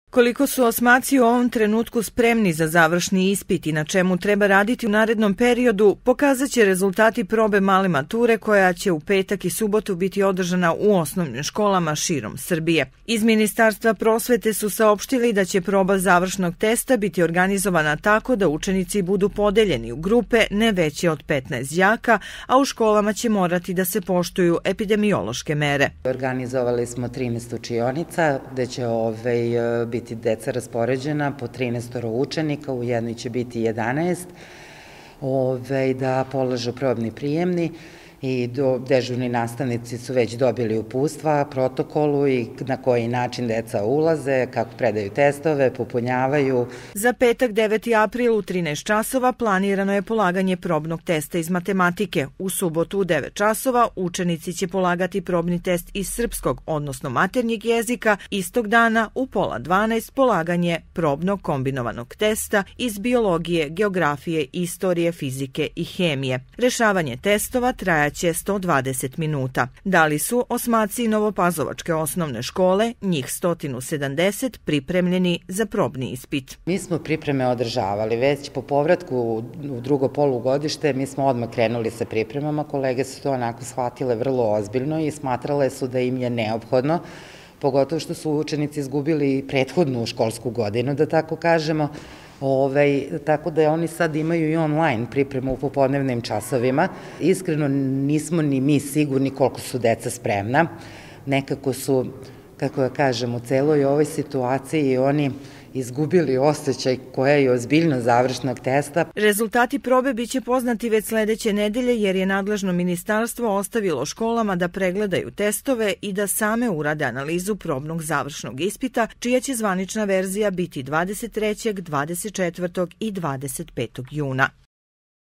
Koliko su osmaci u ovom trenutku spremni za završni ispit i na čemu treba raditi u narednom periodu, pokazat će rezultati probe male mature koja će u petak i subotu biti održana u osnovnim školama širom Srbije. Iz Ministarstva prosvete su saopštili da će proba završnog testa biti organizovana tako da učenici budu podeljeni u grupe ne veće od 15 đaka, a u školama će morati da se poštuju epidemiološke mere. Organizovali smo 13 učionica gde će biti deca raspoređena po 13 učenika, u jednoj će biti 11, da polažu probni prijemni i dežurni nastavnici su već dobili uputstva, protokolu i na koji način deca ulaze, kako predaju testove, popunjavaju. Za petak 9. april u 13 časova planirano je polaganje probnog testa iz matematike. U subotu u 9 časova učenici će polagati probni test iz srpskog, odnosno maternjeg jezika. Istog dana u 11:30 polaganje probnog kombinovanog testa iz biologije, geografije, istorije, fizike i hemije. Rešavanje testova trajaće 120 minuta. Da li su osmaci Novopazovačke osnovne škole, njih 170, pripremljeni za probni ispit? Mi smo pripreme održavali. Već po povratku u drugo polugodište mi smo odmah krenuli sa pripremama. Kolege su to onako shvatile vrlo ozbiljno i smatrale su da im je neophodno, pogotovo što su učenici izgubili prethodnu školsku godinu, da tako kažemo. Tako da oni sad imaju i online pripremu u popodnevnim časovima. Iskreno nismo ni mi sigurni koliko su deca spremna. Nekako su, kako da kažem, u celoj ovoj situaciji oni izgubili osjećaj koja je ozbiljnost završnog testa. Rezultati probe biće poznati već sledeće nedelje jer je nadležno ministarstvo ostavilo školama da pregledaju testove i da same urade analizu probnog završnog ispita, čija će zvanična verzija biti 23., 24. i 25. juna.